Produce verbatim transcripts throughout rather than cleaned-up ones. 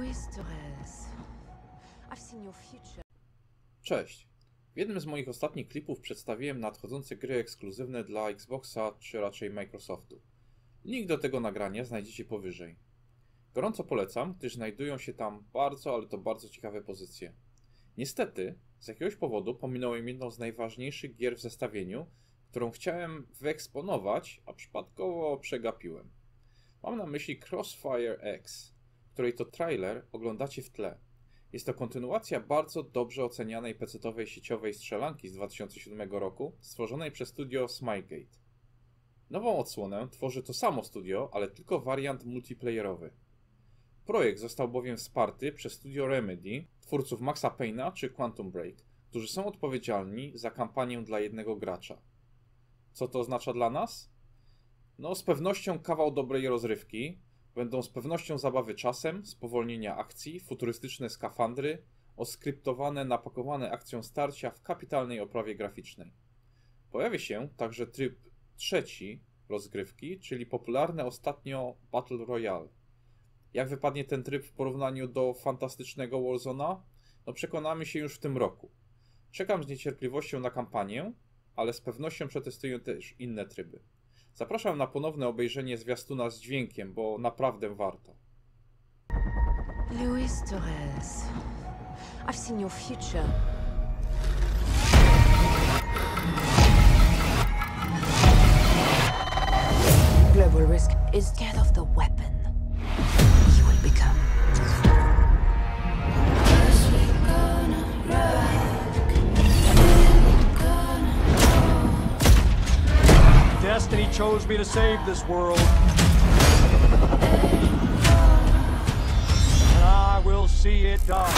Luis Torres. I've seen your future. Cześć! W jednym z moich ostatnich klipów przedstawiłem nadchodzące gry ekskluzywne dla Xboxa, czy raczej Microsoftu. Link do tego nagrania znajdziecie powyżej. Gorąco polecam, gdyż znajdują się tam bardzo, ale to bardzo ciekawe pozycje. Niestety, z jakiegoś powodu pominąłem jedną z najważniejszych gier w zestawieniu, którą chciałem wyeksponować, a przypadkowo przegapiłem. Mam na myśli Crossfire X, której to trailer oglądacie w tle. Jest to kontynuacja bardzo dobrze ocenianej pecetowej sieciowej strzelanki z dwa tysiące siódmego roku, stworzonej przez studio Smilegate. Nową odsłonę tworzy to samo studio, ale tylko wariant multiplayerowy. Projekt został bowiem wsparty przez studio Remedy, twórców Maxa Payne'a czy Quantum Break, którzy są odpowiedzialni za kampanię dla jednego gracza. Co to oznacza dla nas? No, z pewnością kawał dobrej rozrywki, będą z pewnością zabawy czasem, spowolnienia akcji, futurystyczne skafandry, oskryptowane, napakowane akcją starcia w kapitalnej oprawie graficznej. Pojawi się także tryb trzeci rozgrywki, czyli popularne ostatnio Battle Royale. Jak wypadnie ten tryb w porównaniu do fantastycznego Warzone'a? No przekonamy się już w tym roku. Czekam z niecierpliwością na kampanię, ale z pewnością przetestuję też inne tryby. Zapraszam na ponowne obejrzenie zwiastuna z dźwiękiem, bo naprawdę warto. Luis Torres. I've seen your future. Global risk is scared of the weapon you will become. Destiny chose me to save this world. And I will see it done.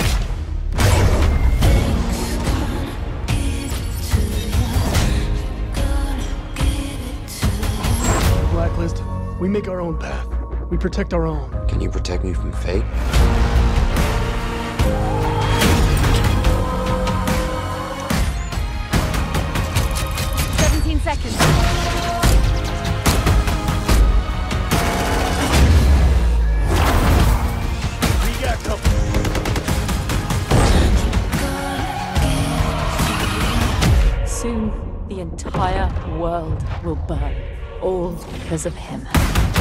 Blacklist, we make our own path. We protect our own. Can you protect me from fate? seventeen seconds. We got company. Soon, the entire world will burn, all because of him.